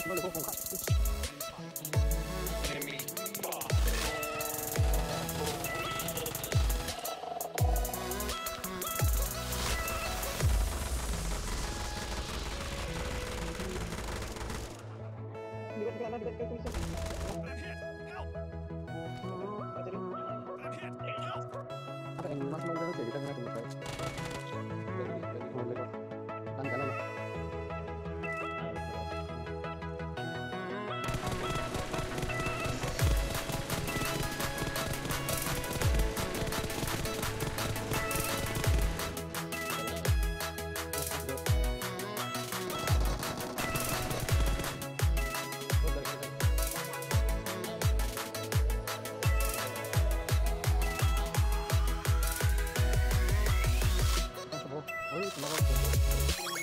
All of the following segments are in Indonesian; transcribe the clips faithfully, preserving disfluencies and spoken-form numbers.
Gimana kok kok? Enemy spot. Di dekat kanan dekat itu. I'm hit. Help. Jadi I'm hit. Help. apa yang mas mau terus ya kita nggak tahu saya. Dari dari mulai kok. Kan kanan. Oh, kenapa?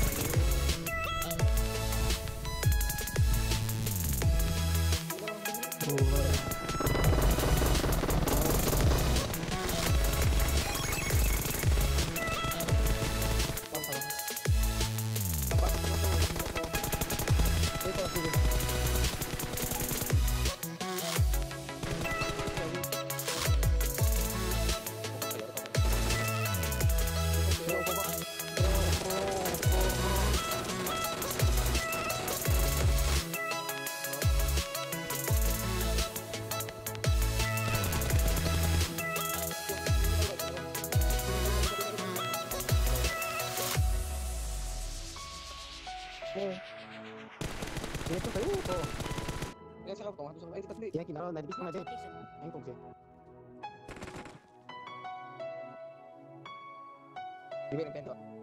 Ini tuh tahu kok. Ya saya kau masuk sama kita beli. Ya kinaro na bisa ngade. Ang kong siya. Di bawah pintu.